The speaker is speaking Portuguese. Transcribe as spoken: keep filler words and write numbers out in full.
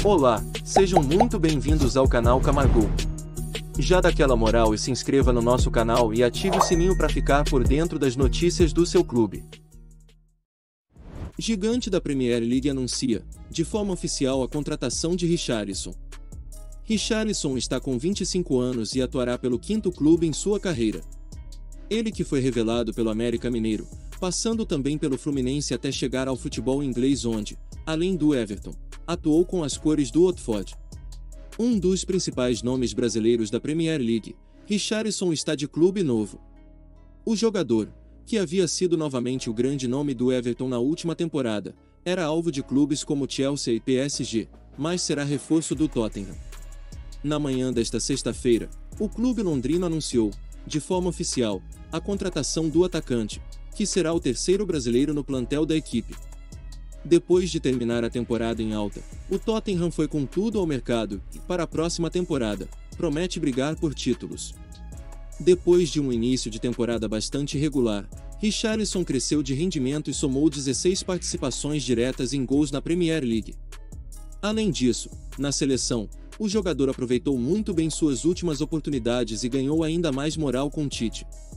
Olá, sejam muito bem-vindos ao canal Camargo. Já dá aquela moral e se inscreva no nosso canal e ative o sininho para ficar por dentro das notícias do seu clube. Gigante da Premier League anuncia, de forma oficial, a contratação de Richarlison. Richarlison está com vinte e cinco anos e atuará pelo quinto clube em sua carreira. Ele que foi revelado pelo América Mineiro, passando também pelo Fluminense até chegar ao futebol inglês onde, além do Everton, atuou com as cores do Watford. Um dos principais nomes brasileiros da Premier League, Richarlison está de clube novo. O jogador, que havia sido novamente o grande nome do Everton na última temporada, era alvo de clubes como Chelsea e P S G, mas será reforço do Tottenham. Na manhã desta sexta-feira, o clube londrino anunciou, de forma oficial, a contratação do atacante, que será o terceiro brasileiro no plantel da equipe. Depois de terminar a temporada em alta, o Tottenham foi com tudo ao mercado e, para a próxima temporada, promete brigar por títulos. Depois de um início de temporada bastante irregular, Richarlison cresceu de rendimento e somou dezesseis participações diretas em gols na Premier League. Além disso, na seleção, o jogador aproveitou muito bem suas últimas oportunidades e ganhou ainda mais moral com Tite.